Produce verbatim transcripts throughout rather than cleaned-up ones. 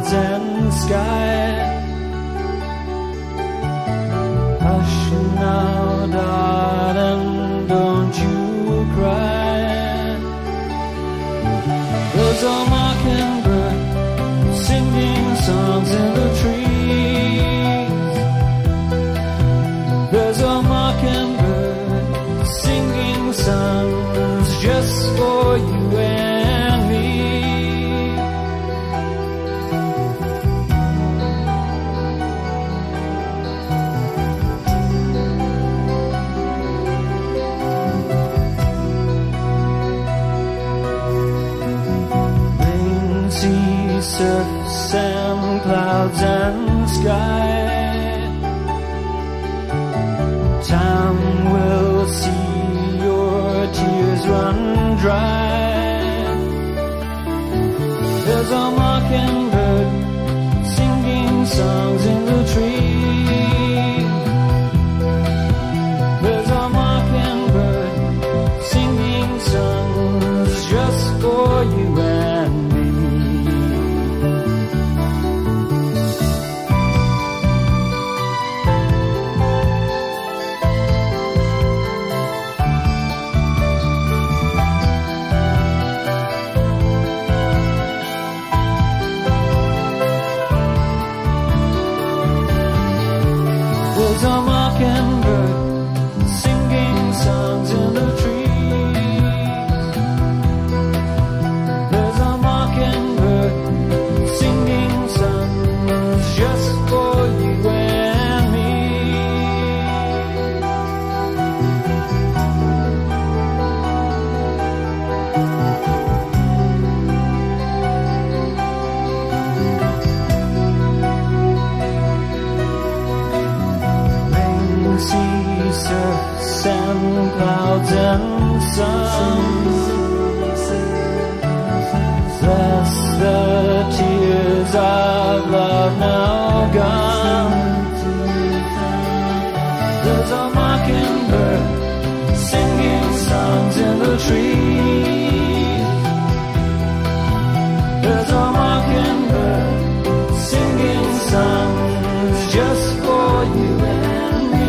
clouds and sky. Hush now, darling, don't you cry. There's a mockingbird singing songs in the trees. There's a mockingbird singing songs just for you and me. Rain, sea, surf, sand, clouds and sky. Time will see your tears run dry. There's a mockingbird singing songs in the trees. There's a mockingbird singing songs just for you and me. There's a mockingbird singing songs in the trees. There's a mockingbird singing songs just for you and me. Sea, surf, sand, clouds and sun. Bless the tears of love now gone. There's a mockingbird singing songs in the trees. There's a mockingbird singing songs just for you and me.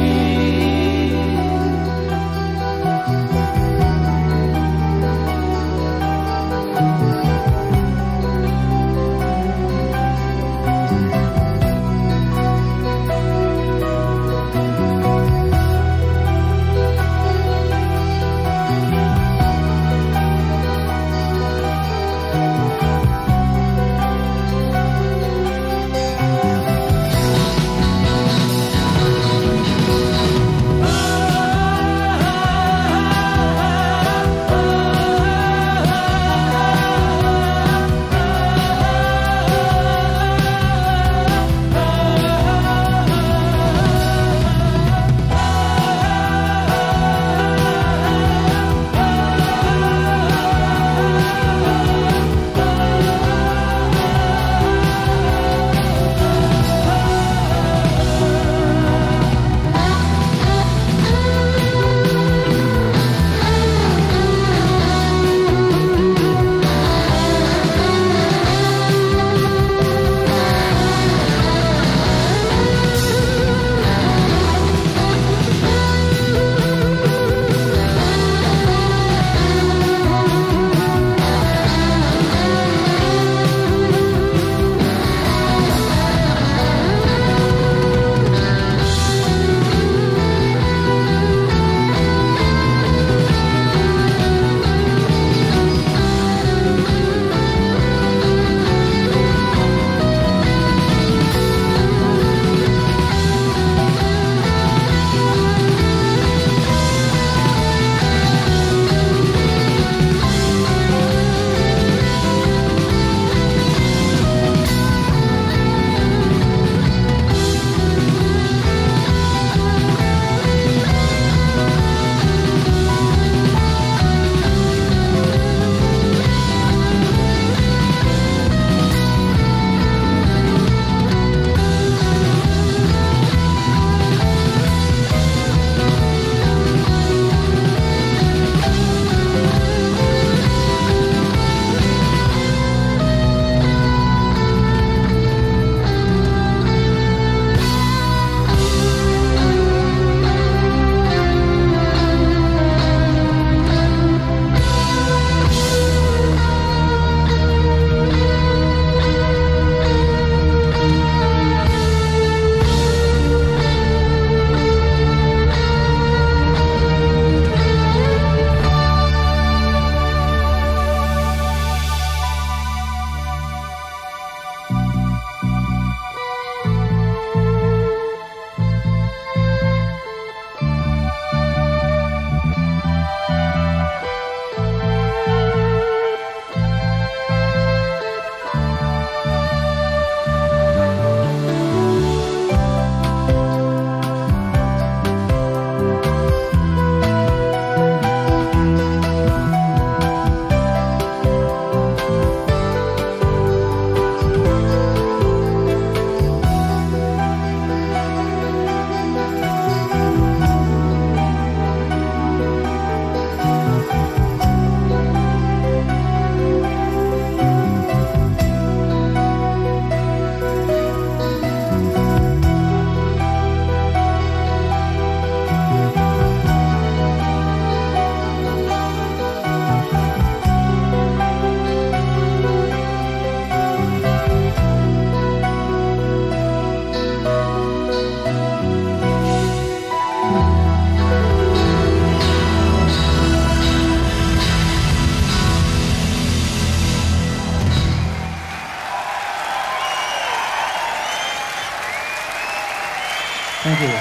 Thank you.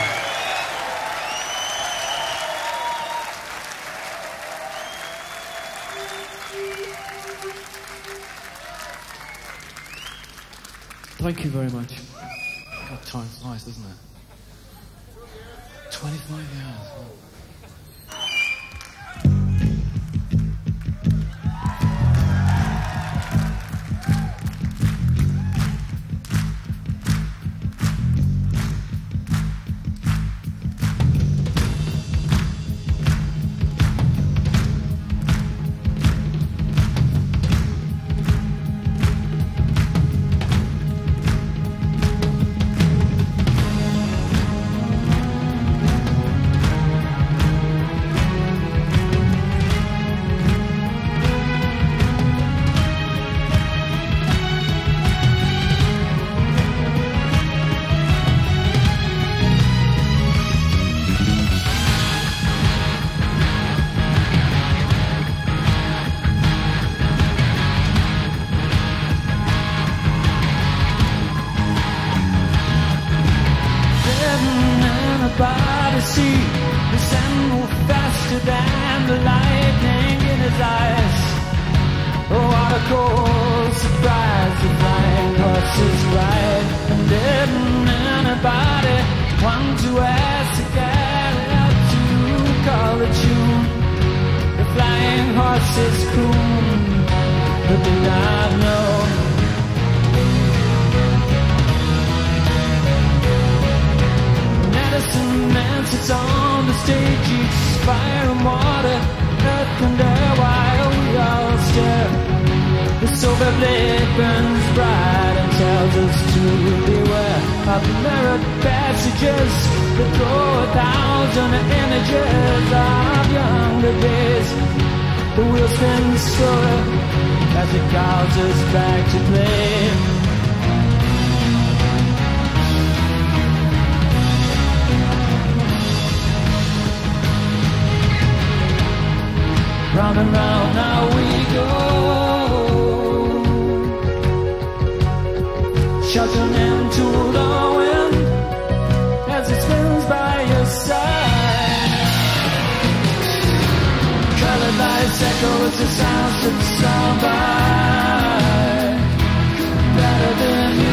Thank you very much. God, time flies, doesn't it? twenty-five years. By the sea, the sun moved faster than the lightning in his eyes. Oh, what a cold surprise, the flying horses ride. And didn't anybody want to ask the cat out to call the tune? The flying horses croon, but did not know. Medicine man sits on the stage, eats fire and water, earth and air, while we all stare. The silver blade burns bright and tells us to beware of the mirrored passages that throw a thousand images of younger days. The wheel spins slower as it calls us back to play. Round and round now we go, shouting into the wind as it spins by your side. Colored lights echo as the sounds that sound by, better than me.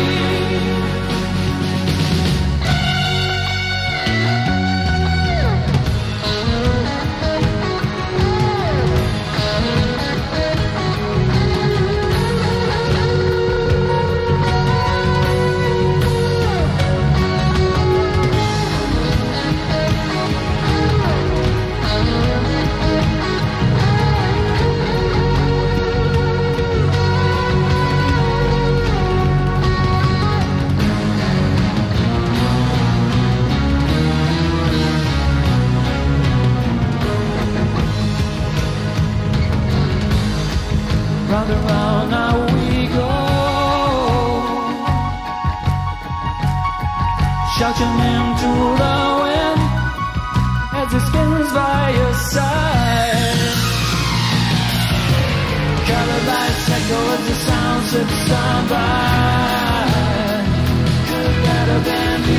Round and round now we go, shouting into the wind as it spins by your side. Colored lights echo as the sounds that stand by, could better than me.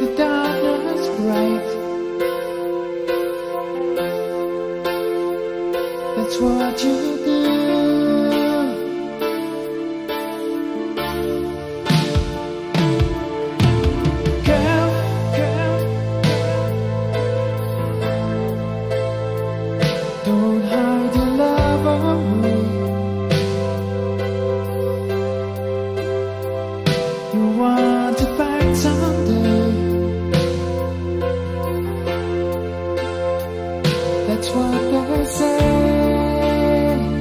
the darkness bright. That's what you do. Girl, girl, don't hide your love on me. You want to fight someday. That's what they say.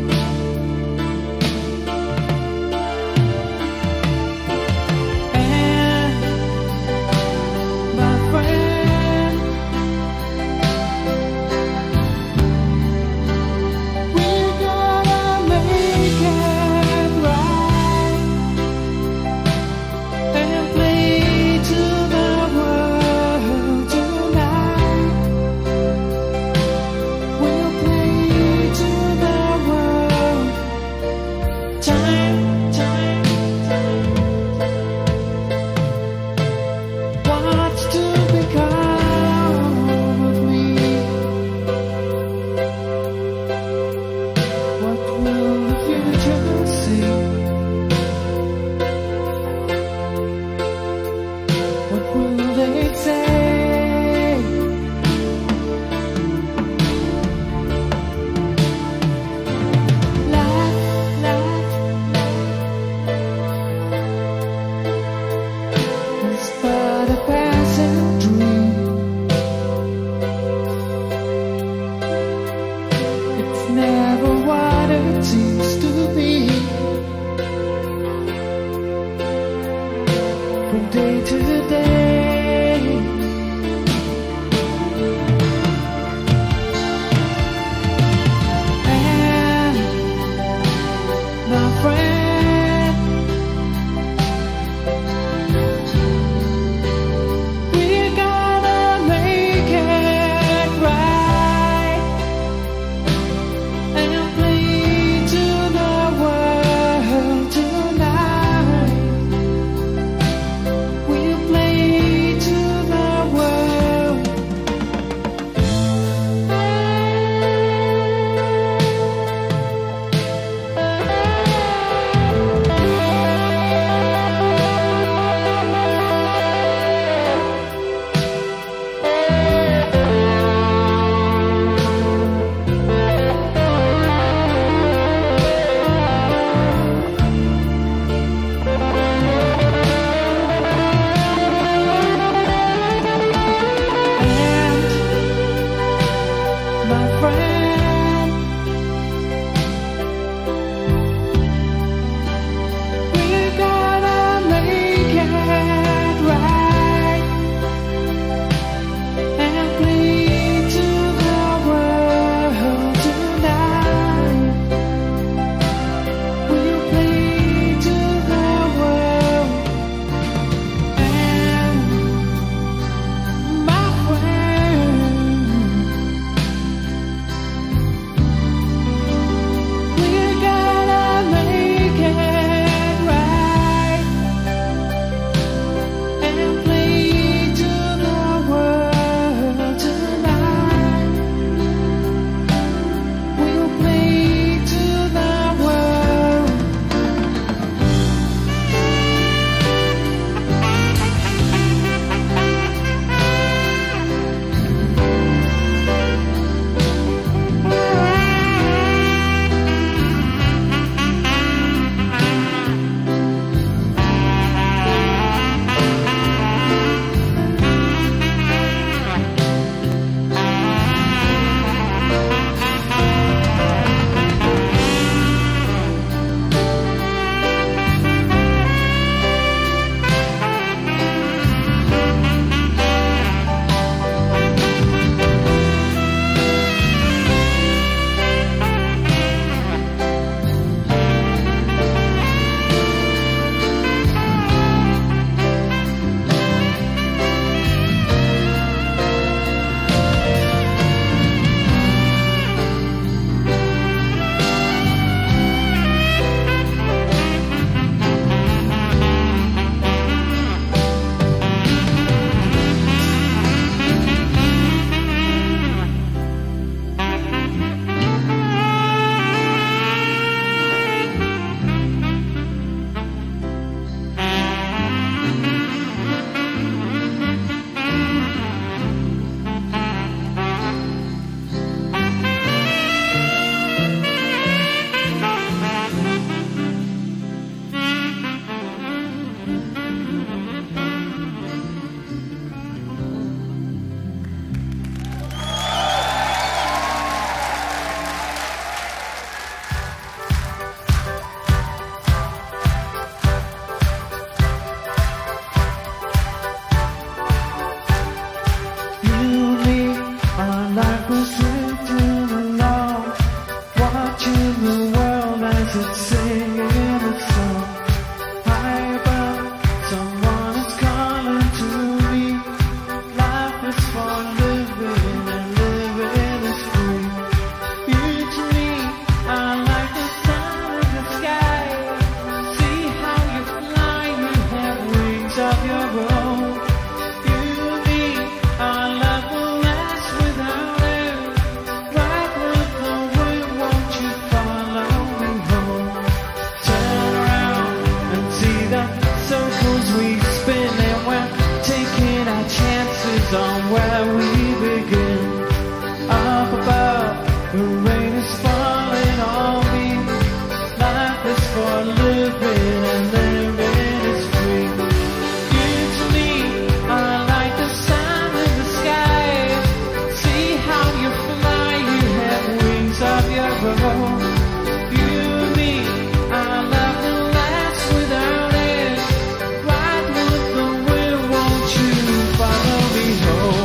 where we begin. Up above, the rain is falling on me. Life is for living and living is free. You to me are like the sun in the sky. See how you fly, you have wings of your own. You and me, our love will last without end. Ride with the wind, won't you follow me home?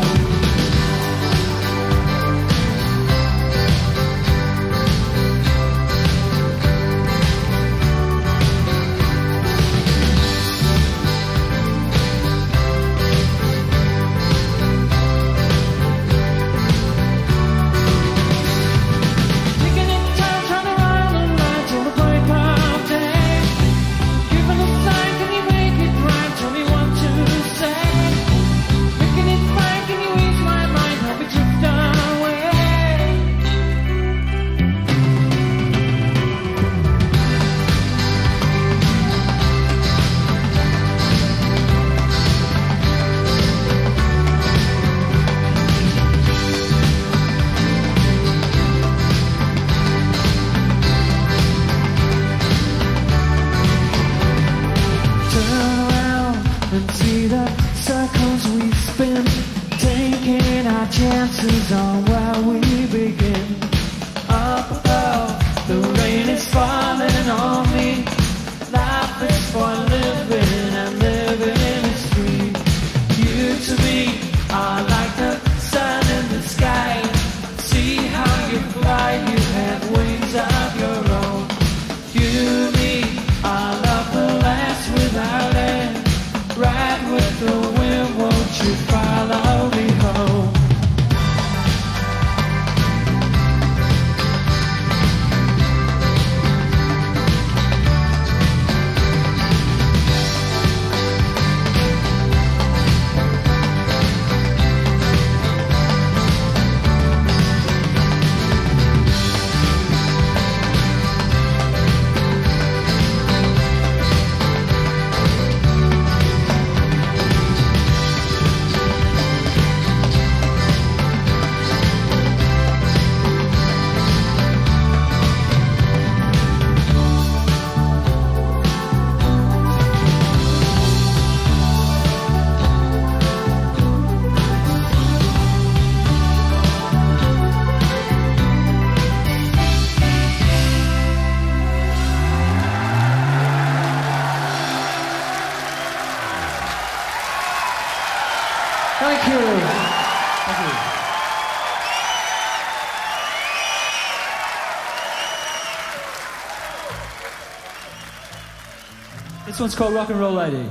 Chances on where we begin. Up above, the rain is falling on me. Life is for living and living is free. You to me are like the sun in the sky. See how you fly, you have wings of your own. You and me, our love will last without end. Ride with the wind, won't you follow me home? Thank you. Thank you. This one's called Rock and Roll Lady.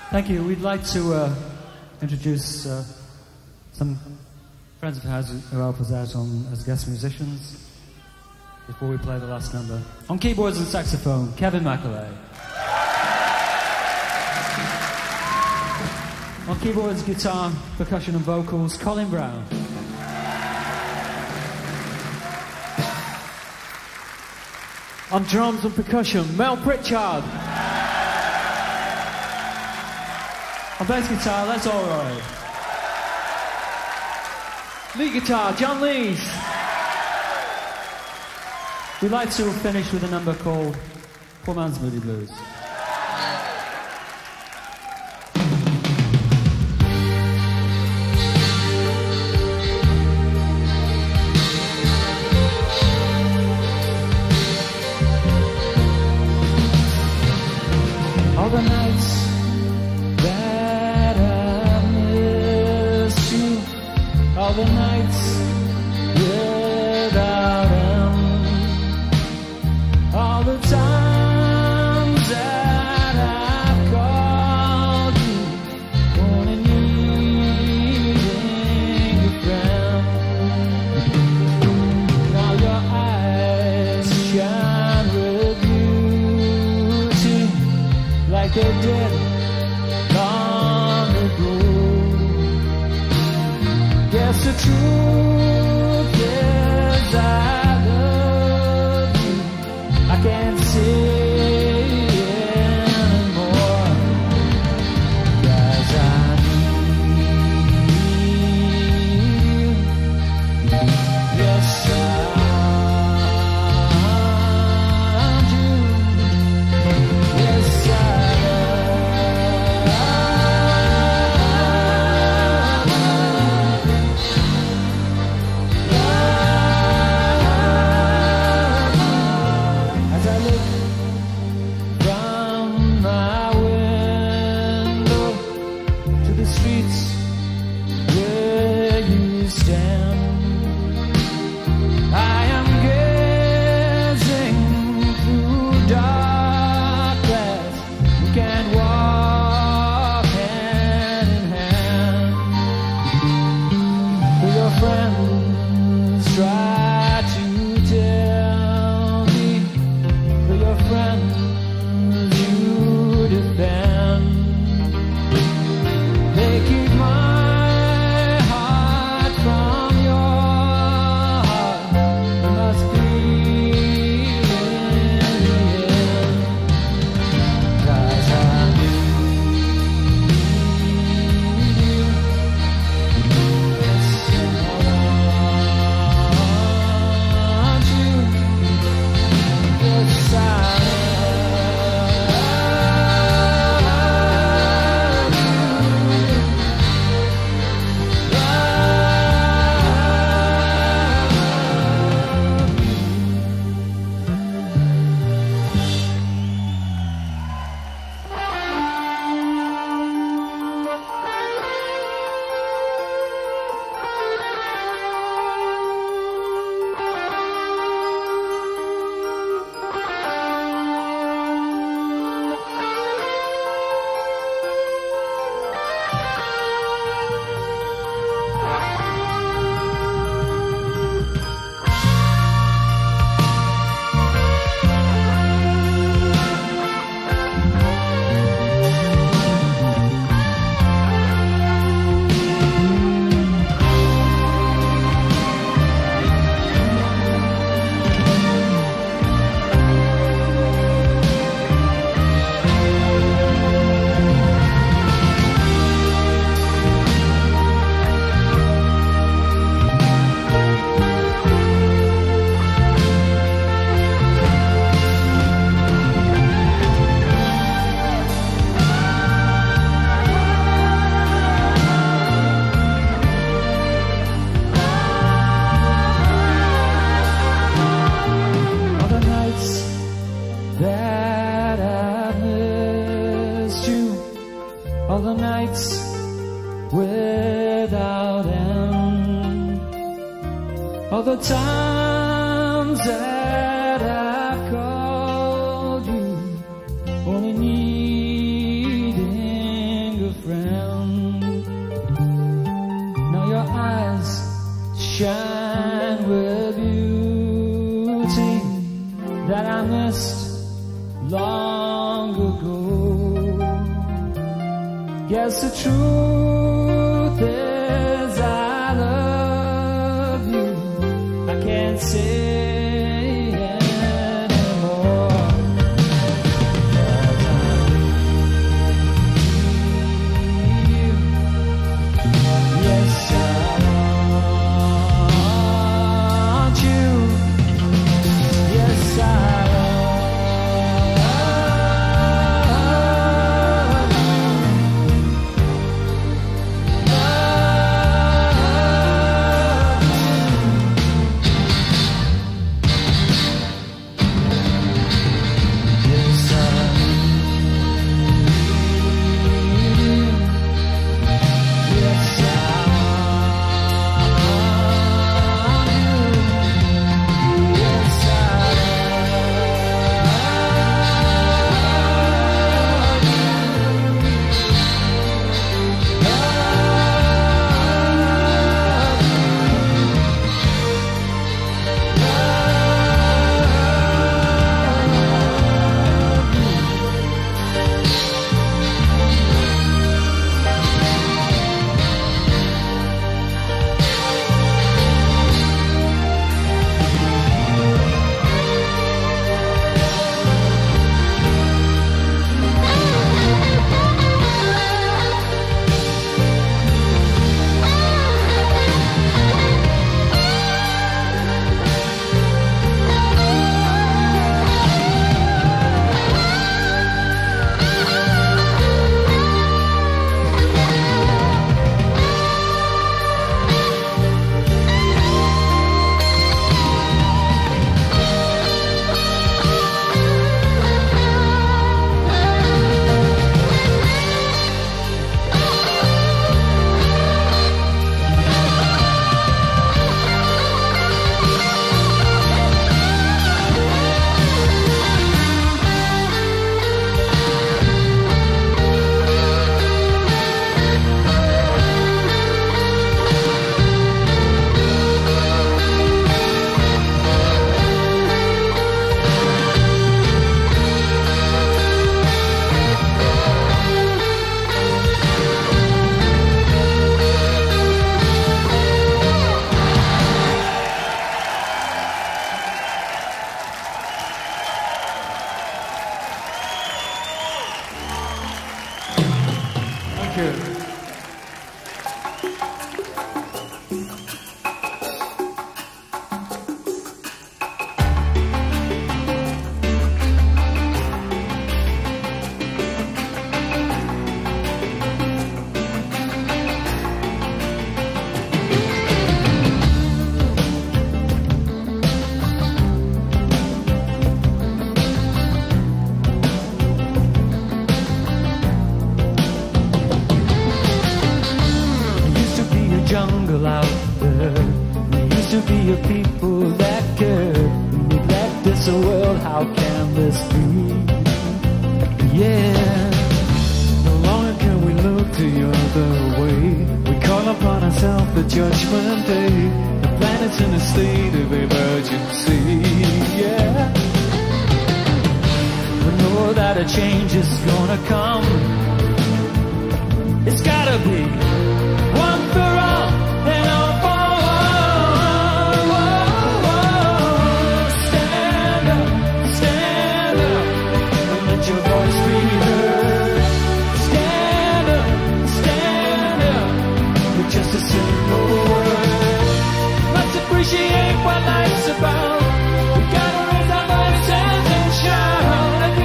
Thank you. We'd like to uh, introduce uh, some friends of ours who help us out on, as guest musicians before we play the last number. On keyboards and saxophone, Kevin McAuley. On keyboards, guitar, percussion and vocals, Colin Brown. On drums and percussion, Mel Pritchard. On bass guitar, that's all right. Lead guitar, John Lees. We'd like to finish with a number called Poor Man's Moody Blues. All the nights that I missed you, all the nights without end, all the times that I've called you, only needing a friend. Now your eyes shine with beauty like they did long ago. Guess the truth is I love you. I can't say anymore, 'cause I need you. Yes, I do. Yes, I all the times that I've called you, only needing that I missed long ago. Guess the truth is I love you. I can't say anymore. 'Cause I need you. Yes, I want you. Yes, I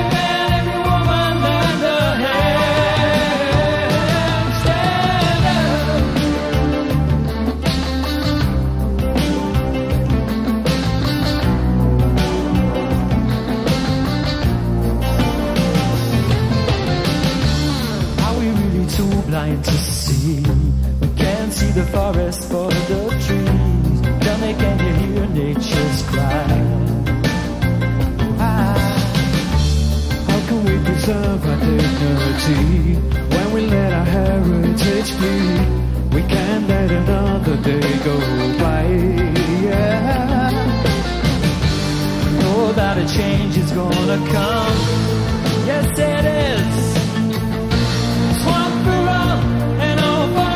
stand up. the change is gonna come. Yes, it is. It's one for all and all for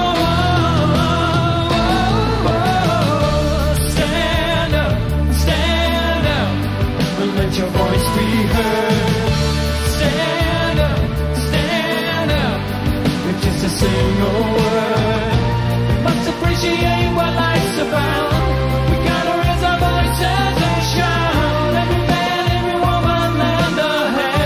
all. Stand up, stand up, and let your voice be heard. Stand up, stand up, with just a single word. Must appreciate what life's about. We gotta raise our voices and shout. Every man, every woman, lend a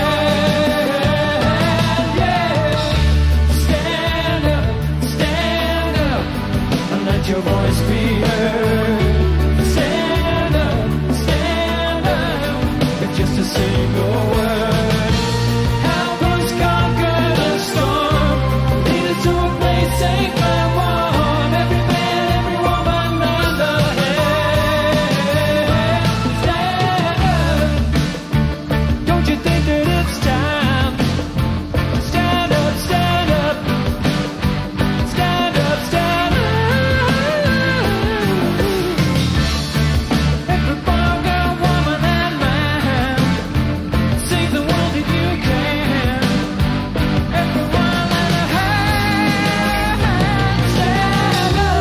hand. Yeah. Stand up, stand up, and let your voice be heard. Stand up, stand up, with just a single word. Help us conquer the storm. Lead us to a place safe and warm. Every man, every woman, lend a hand. Stand up. Don't you think that it's time? Stand up, stand up. Stand up, stand up. Every boy, girl, woman, and man, save the world if you can. Everyone lend a hand. Stand up.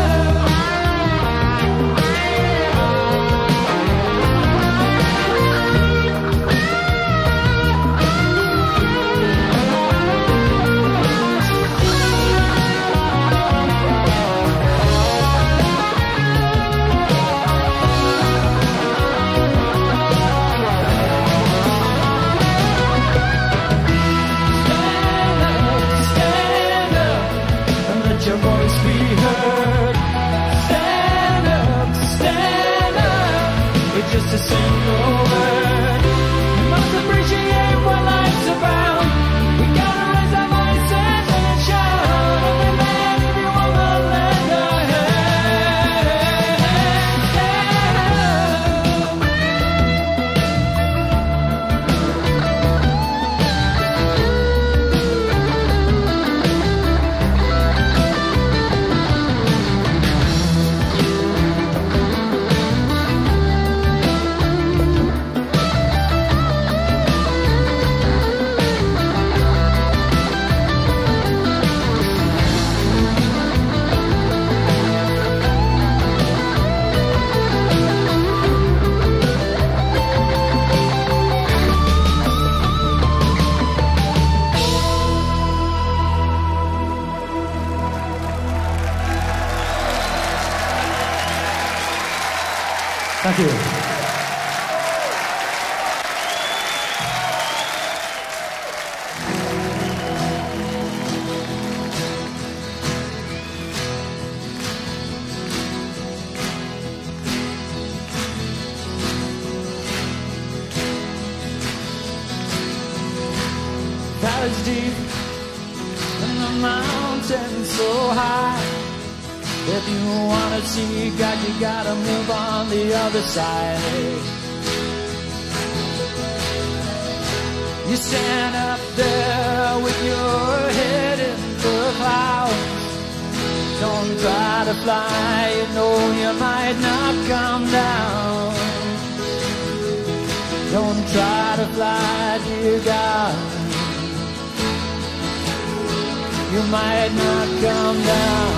Stand up, stand up, and let your voice be heard. Stand up, stand up, with just a single word. You must appreciate what life's about. We gotta raise our voices and shout. Every man, every woman, lend a hand. Stand up. Thank you. Valleys deep and the mountains so high. If you wanna see God, you gotta move on the other side. You stand up there with your head in the clouds. Don't try to fly, you know you might not come down. Don't try to fly, dear God, you might not come down.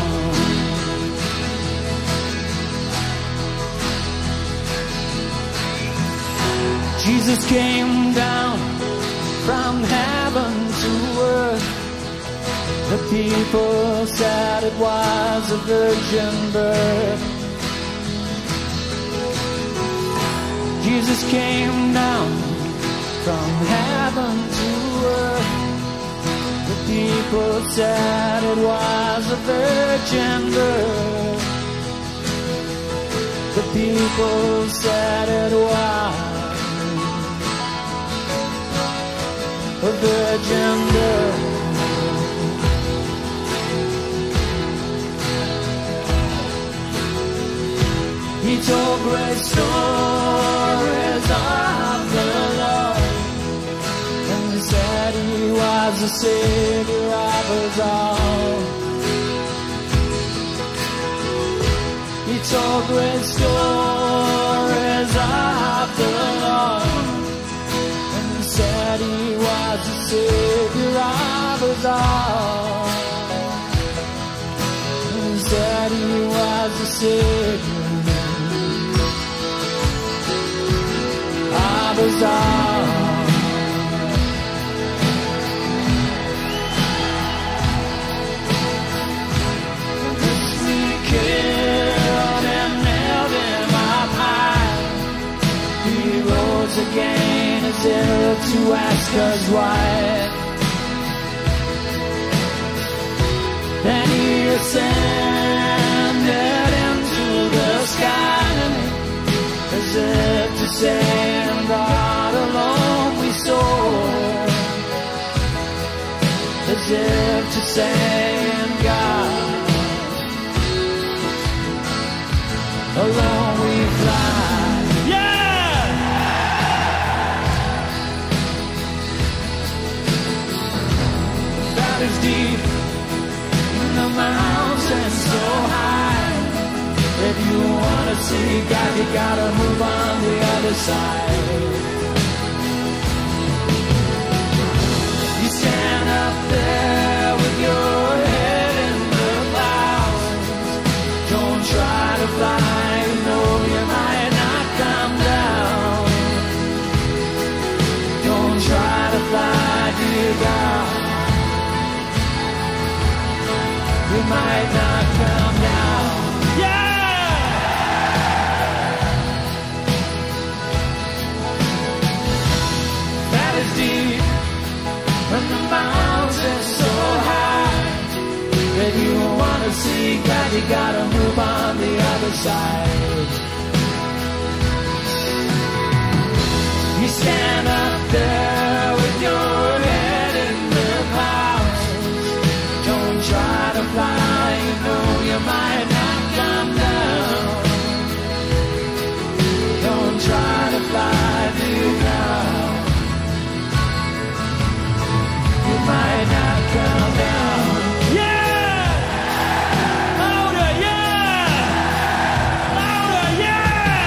Jesus came down from heaven to earth. The people said it was a virgin birth. Jesus came down from heaven to earth. The people said it was a virgin birth. The people said it was a virgin birth. He told great stories of the Lord, and he said he was the Savior of us all. He told great stories of the Lord, Savior of us all. And said he was the Savior of us all. Again as if to ask us why. Then he ascended into the sky as if to say, in God alone we soar. As if to say, in God alone we fly. Is deep in the mountains so high. If you wanna see God, you gotta move on the other side. You stand up there with your head in the clouds. Don't try to fly, you know you might not come down. Don't try to fly, dear God, you might not come down. Yeah! That is deep, and the mountains so high. If you wanna see God, you gotta move on the other side. You stand up there with your head in the clouds. Don't try to fly, you know you might not come down. Don't try to fly, dear God, you might not come down. Yeah! Louder, yeah! Louder, yeah!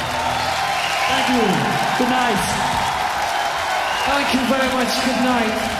Good night. Thank you very much. Good night.